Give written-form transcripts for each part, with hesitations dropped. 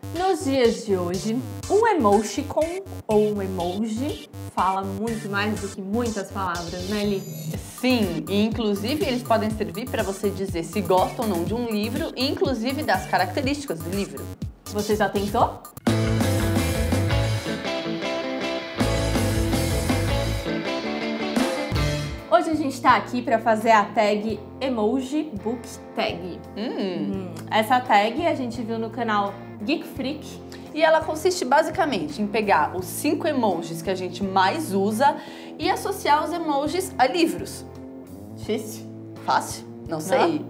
Nos dias de hoje, um emoticon ou um emoji fala muito mais do que muitas palavras, né, Li? Sim, e inclusive eles podem servir para você dizer se gosta ou não de um livro e inclusive das características do livro. Você já tentou? Hoje a gente tá aqui para fazer a tag Emoji Book Tag. Essa tag a gente viu no canal Geek Freak. E ela consiste basicamente em pegar os 5 emojis que a gente mais usa e associar os emojis a livros. Difícil? Fácil? Não sei.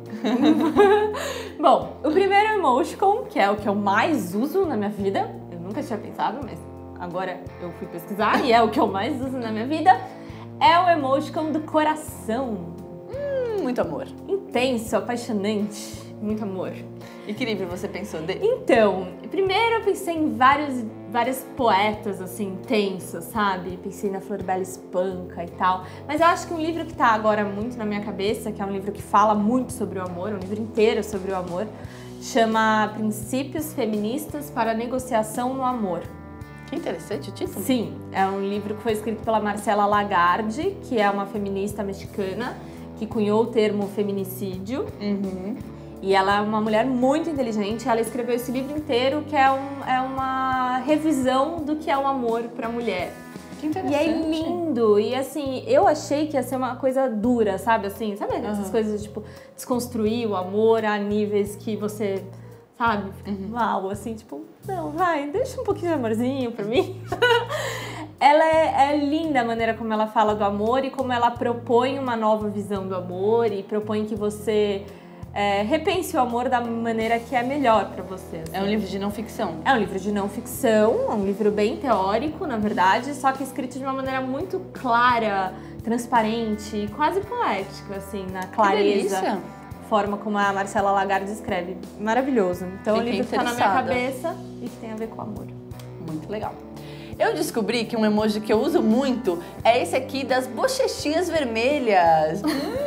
Bom, o primeiro emoticon, que é o que eu mais uso na minha vida, eu nunca tinha pensado, mas agora eu fui pesquisar e é o que eu mais uso na minha vida, é o emoticon do coração. Muito amor. Intenso, apaixonante, muito amor. E que livro você pensou dele? Então, primeiro eu pensei em vários poetas, assim, intensos, sabe? Pensei na Florbela Espanca e tal. Mas eu acho que um livro que tá agora muito na minha cabeça, que é um livro que fala muito sobre o amor, um livro inteiro sobre o amor, chama Princípios Feministas para a Negociação no Amor. Que interessante o título. Sim, é um livro que foi escrito pela Marcela Lagarde, que é uma feminista mexicana, que cunhou o termo feminicídio. E ela é uma mulher muito inteligente, ela escreveu esse livro inteiro, que é uma revisão do que é o amor pra mulher. Que interessante. E é lindo, e assim, eu achei que ia ser uma coisa dura, sabe assim? Sabe essas coisas, tipo, desconstruir o amor a níveis que você, sabe, fica mal, assim, tipo, não, vai, deixa um pouquinho de amorzinho pra mim. Ela é linda a maneira como ela fala do amor e como ela propõe uma nova visão do amor e propõe que você repense o amor da maneira que é melhor pra você. Assim. É um livro de não ficção. É um livro de não ficção, é um livro bem teórico, na verdade, só que escrito de uma maneira muito clara, transparente, quase poética, assim, na clareza. Forma como a Marcela Lagarde escreve. Maravilhoso. Então o livro que tá na minha cabeça e que tem a ver com amor. Muito legal. Eu descobri que um emoji que eu uso muito é esse aqui das bochechinhas vermelhas.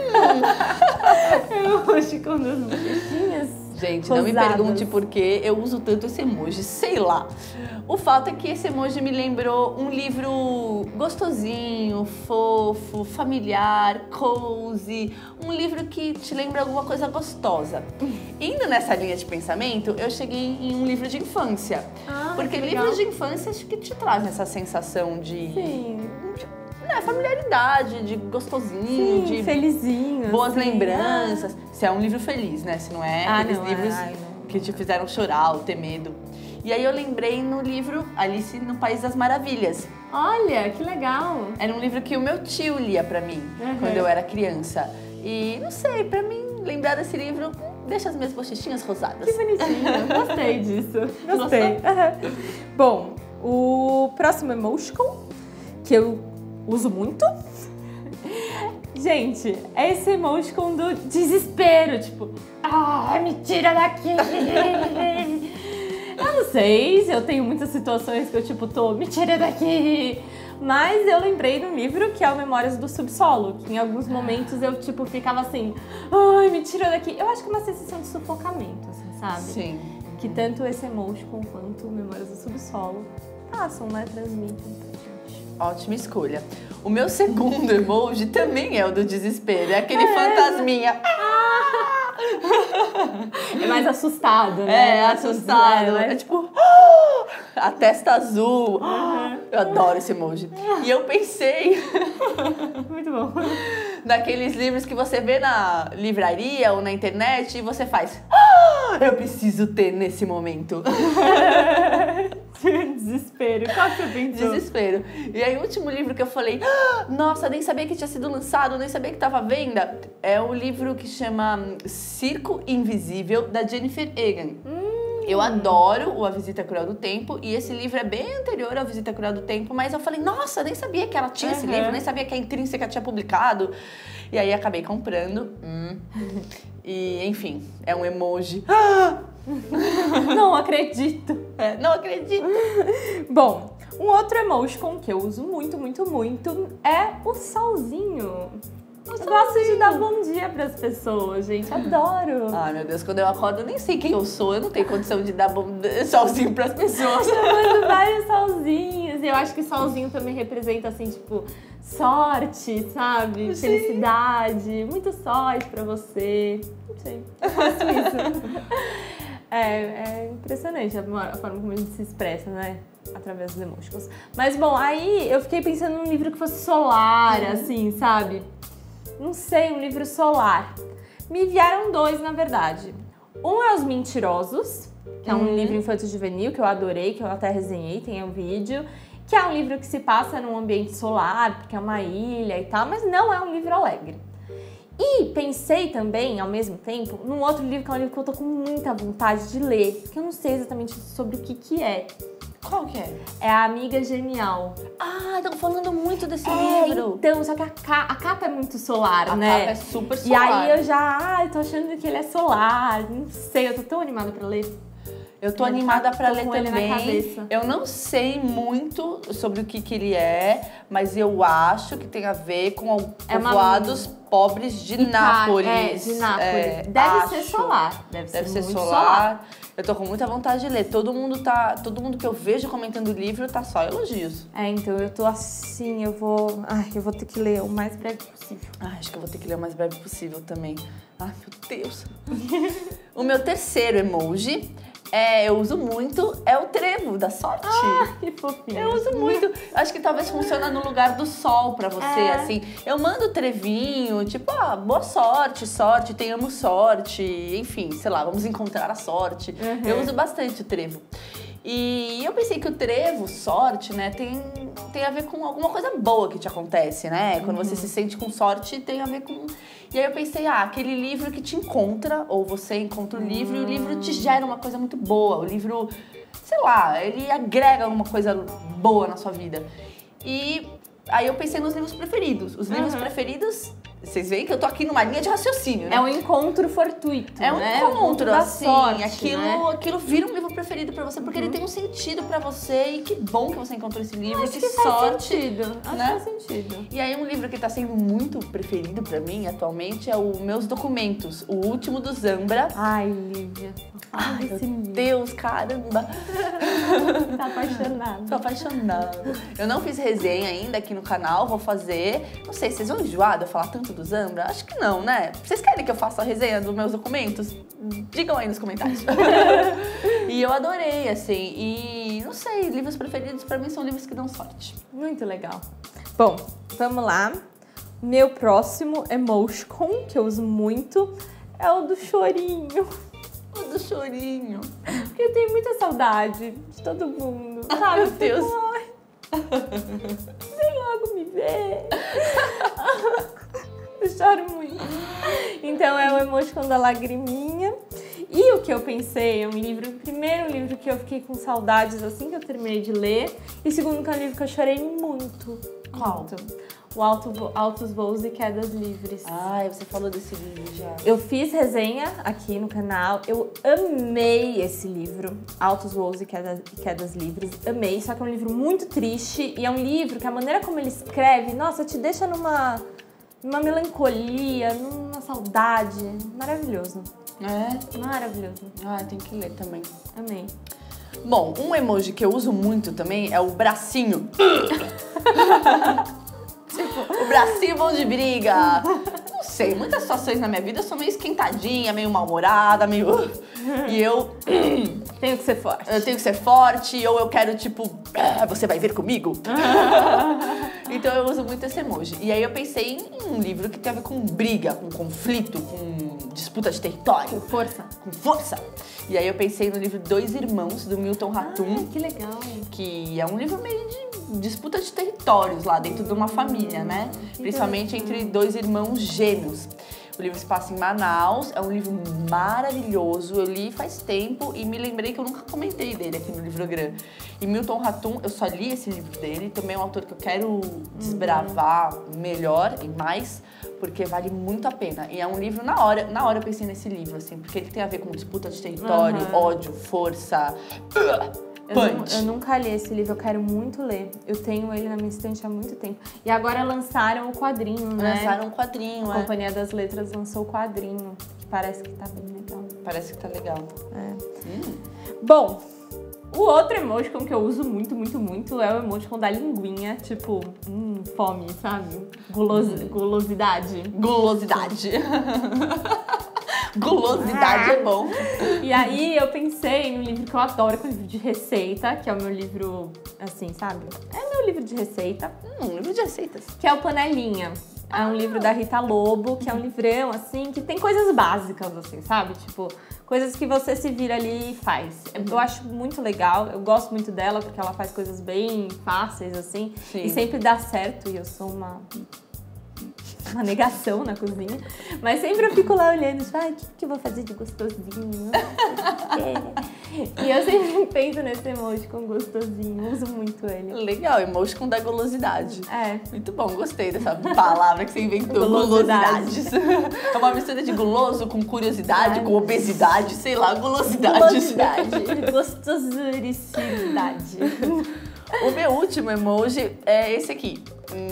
Emoji com duas bochechinhas. Gente, não me pergunte por que eu uso tanto esse emoji, sei lá. O fato é que esse emoji me lembrou um livro gostosinho, fofo, familiar, cozy, um livro que te lembra alguma coisa gostosa. Indo nessa linha de pensamento, eu cheguei em um livro de infância. Porque livros de infância acho que te trazem essa sensação de... Sim. Familiaridade, de gostosinho, Sim, de felizinho, boas assim. lembranças. Se é um livro feliz, né? Se não é aqueles livros que te fizeram chorar ou ter medo. E aí eu lembrei no livro Alice no País das Maravilhas. Olha, que legal! Era um livro que o meu tio lia pra mim quando eu era criança. E não sei, pra mim lembrar desse livro deixa as minhas bochechinhas rosadas. Que bonitinho, gostei disso. Gostei. Bom, o próximo emoticon que eu uso muito, gente, é esse emoticon do desespero, tipo, me tira daqui. Eu não sei se eu tenho muitas situações que eu, tipo, me tira daqui. Mas eu lembrei de um livro que é o Memórias do Subsolo, que em alguns momentos eu, tipo, ficava assim, me tira daqui. Eu acho que é uma sensação de sufocamento, assim, sabe? Sim. Que tanto esse emoticon quanto o Memórias do Subsolo passam, né? Transmitem pra gente. Ótima escolha. O meu segundo emoji também é o do desespero, é aquele fantasminha. É mais assustado, né? É, assustado. É tipo, a testa azul. Eu adoro esse emoji. E eu pensei Muito bom. naqueles livros que você vê na livraria ou na internet e você faz, eu preciso ter nesse momento. Desespero. Qual que você pensou? Desespero. E aí o último livro que eu falei, nossa, nem sabia que tinha sido lançado, nem sabia que estava à venda, é o livro que chama Circo Invisível, da Jennifer Egan. Eu adoro o A Visita Cruel do Tempo e esse livro é bem anterior ao A Visita Cruel do Tempo, mas eu falei, nossa, nem sabia que ela tinha esse livro, nem sabia que a Intrínseca tinha publicado. E aí acabei comprando. E, enfim, é um emoji. Não acredito. Não acredito. Bom, um outro emoticon que eu uso muito, muito, muito é o solzinho. Eu gosto de dar bom dia pras pessoas, gente. Adoro. Ai, meu Deus, quando eu acordo, eu nem sei quem eu sou. Eu não tenho condição de dar solzinho pras pessoas. Eu mando vários solzinhos. E eu acho que solzinho também representa, assim, tipo, sorte, sabe? Sim. Felicidade. Muita sorte pra você. Não sei, eu faço isso. É impressionante a forma como a gente se expressa, né? Através dos emoticons. Mas, bom, aí eu fiquei pensando num livro que fosse solar, assim, sabe? Não sei, um livro solar. Me vieram 2, na verdade. Um é Os Mentirosos, que é um livro infanto-juvenil que eu adorei, que eu até resenhei, tem um vídeo. Que é um livro que se passa num ambiente solar, porque é uma ilha e tal, mas não é um livro alegre. E pensei também, ao mesmo tempo, num outro livro, que é um livro que eu tô com muita vontade de ler, que eu não sei exatamente sobre o que é. Qual que é? É A Amiga Genial. Ah, estão falando muito desse livro. Então, só que a capa é muito solar, né? A capa é super solar. E aí eu já, tô achando que ele é solar, não sei, eu tô tão animada pra ler. Eu tô animada pra ler ele também. na cabeça. Eu não sei muito sobre o que ele é, mas eu acho que tem a ver com povoados pobres de Nápoles. De Nápoles. Deve ser solar. Deve ser solar. Eu tô com muita vontade de ler. Todo mundo que eu vejo comentando o livro tá só elogios. Então eu tô assim, eu vou ter que ler o mais breve possível. Acho que eu vou ter que ler o mais breve possível também. Ai, meu Deus. O meu terceiro emoji eu uso muito, é o trevo da sorte. Que fofinho. Eu uso muito. Acho que talvez funciona no lugar do sol pra você, assim. Eu mando trevinho, tipo, boa sorte, tenhamos sorte, enfim, sei lá, vamos encontrar a sorte. Eu uso bastante o trevo. E eu pensei que o trevo, sorte, né, tem a ver com alguma coisa boa que te acontece, né? Quando você se sente com sorte, tem a ver com... E aí eu pensei, aquele livro que te encontra, ou você encontra o livro, e o livro te gera uma coisa muito boa. O livro, sei lá, ele agrega alguma coisa boa na sua vida. E aí eu pensei nos livros preferidos. Os livros preferidos... Vocês veem que eu tô aqui numa linha de raciocínio, né? É um encontro fortuito, É um né? encontro, da assim. sorte, Aquilo vira um livro preferido pra você, porque ele tem um sentido pra você. E que bom que você encontrou esse livro. Acho que faz sorte. Sentido. Acho que faz sentido. E aí um livro que tá sendo muito preferido pra mim atualmente é o Meus Documentos, o último do Zambra. Ai, Lívia. Ai, meu Deus, caramba. Tá apaixonada. Tô apaixonada. Eu não fiz resenha ainda aqui no canal, vou fazer. Não sei, vocês vão enjoar de eu falar tanto do Zambra? Acho que não, né? Vocês querem que eu faça a resenha dos meus documentos? Digam aí nos comentários. E eu adorei, assim. E não sei, livros preferidos pra mim são livros que dão sorte. Muito legal. Bom, vamos lá. Meu próximo emoticon, que eu uso muito, é o do chorinho. O do chorinho. Porque eu tenho muita saudade de todo mundo. Sabe? Meu Deus. Vem logo me ver. Eu choro muito. Então é o emoticon da lagriminha. E o que eu pensei é primeiro livro que eu fiquei com saudades assim que eu terminei de ler. E segundo que é um livro que eu chorei muito. Qual? O Altos Voos e Quedas Livres. Ai, você falou desse livro já. Eu fiz resenha aqui no canal, eu amei esse livro, Altos Voos e Quedas Livres, amei, só que é um livro muito triste e é um livro que a maneira como ele escreve, nossa, te deixa numa melancolia, numa saudade, maravilhoso. É? Maravilhoso. Ah, tem que ler também. Amei. Bom, um emoji que eu uso muito também é o bracinho. O bracinho bom de briga. Não sei, muitas situações na minha vida eu sou meio esquentadinha, meio mal-humorada, meio... E eu... Tenho que ser forte. Eu tenho que ser forte, ou eu quero, tipo, você vai vir comigo? Então eu uso muito esse emoji. E aí eu pensei em um livro que tem a ver com briga, com conflito, com disputa de território. Com força. Com força. E aí eu pensei no livro Dois Irmãos, do Milton Ratum. Que legal. Que é um livro meio de disputa de territórios lá dentro de uma família, né? Principalmente entre dois irmãos gêmeos. O livro se passa em Manaus, é um livro maravilhoso, eu li faz tempo e me lembrei que eu nunca comentei dele aqui no Livrogram. E Milton Ratum, eu só li esse livro dele, também é um autor que eu quero desbravar melhor e mais, porque vale muito a pena. E é um livro, na hora eu pensei nesse livro, assim, porque ele tem a ver com disputa de território, ódio, força. Punch. Eu nunca li esse livro, eu quero muito ler. Eu tenho ele na minha estante há muito tempo. E agora lançaram o quadrinho, né? Lançaram um quadrinho, A Companhia das Letras lançou o quadrinho, que parece que tá bem legal. Parece que tá legal. Bom, o outro emoticon que eu uso muito, muito, muito é o emoticon da linguinha, tipo, fome, sabe? Gulosidade. Gulosidade. Gulosidade é bom. E aí eu pensei num livro que eu adoro, que é um livro de receita, que é o meu livro, assim, sabe? É meu livro de receita. Um livro de receitas. Que é o Panelinha. É um livro da Rita Lobo, que é um livrão, assim, que tem coisas básicas, assim, sabe? Tipo, coisas que você se vira ali e faz. Eu acho muito legal, eu gosto muito dela, porque ela faz coisas bem fáceis, assim. Sim. E sempre dá certo, e eu sou uma negação na cozinha. Mas sempre eu fico lá olhando, tipo, o que eu vou fazer de gostosinho? E eu sempre penso nesse emoticon gostosinho, uso muito ele. Legal, emoticon da gulosidade. É. Muito bom, gostei dessa palavra que você inventou, Gulosidade. gulosidades. É uma mistura de guloso com curiosidade, com obesidade, sei lá, gulosidade. Gulosidade, gostosuricidade. O meu último emoji é esse aqui.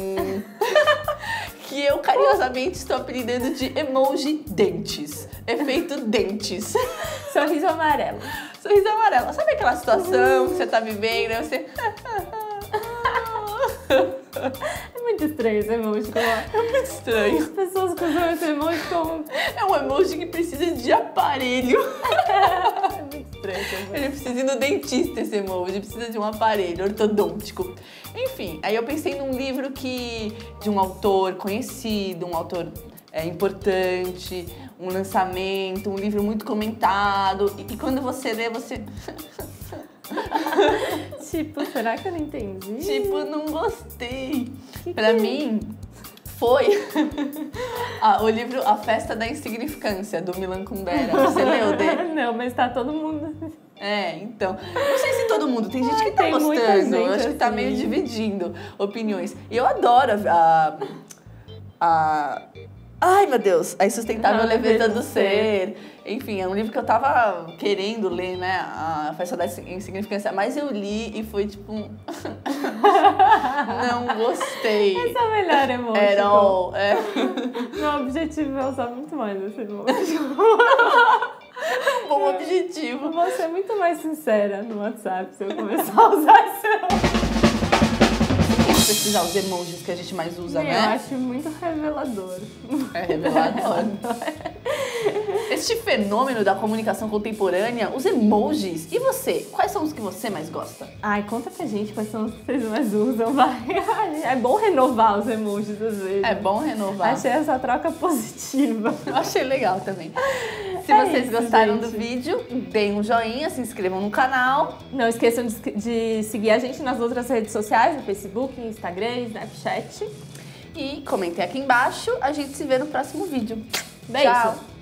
Que eu carinhosamente estou apelidando de emoji dentes. Efeito dentes. Sorriso amarelo. Sorriso amarelo. Sabe aquela situação que você tá vivendo, aí você... É muito estranho esse emoji. É muito estranho. As pessoas que usam esse emoji como... É um emoji que precisa de aparelho. É muito estranho esse emoji. Ele precisa ir no dentista, esse emoji. Precisa de um aparelho ortodôntico. Enfim, aí eu pensei num livro de um autor conhecido, um autor importante, um lançamento, um livro muito comentado. E quando você lê, você... Tipo, será que eu não entendi? Tipo, não gostei. Pra mim, foi o livro A Festa da Insignificância, do Milan Kundera. Você leu dele? Não, mas tá todo mundo... Então. Não sei se todo mundo. Tem gente que tá tem muita gostando. gente Eu acho que tá assim. meio dividindo opiniões. E eu adoro ai, meu Deus! A Insustentável Leveza do Ser. Enfim, é um livro que eu tava querendo ler, né? A Festa da Insignificância. Mas eu li e foi tipo... Não gostei. Esse é o melhor emoji. At all. Meu objetivo é usar muito mais esse emoji. Um bom objetivo. Eu vou ser muito mais sincera no WhatsApp se eu começar a usar esse emoji. Pesquisar os emojis que a gente mais usa, né? Eu acho muito revelador. É revelador. Este fenômeno da comunicação contemporânea, os emojis. E você? Quais são os que você mais gosta? Ai, conta pra gente quais são os que vocês mais usam, vai. É bom renovar os emojis às vezes. É bom renovar. Achei essa troca positiva. Eu achei legal também. Se vocês gostaram do vídeo, deem um joinha, se inscrevam no canal. Não esqueçam de seguir a gente nas outras redes sociais, no Facebook, Instagram, Snapchat. E comentem aqui embaixo. A gente se vê no próximo vídeo. Beijo! Tchau!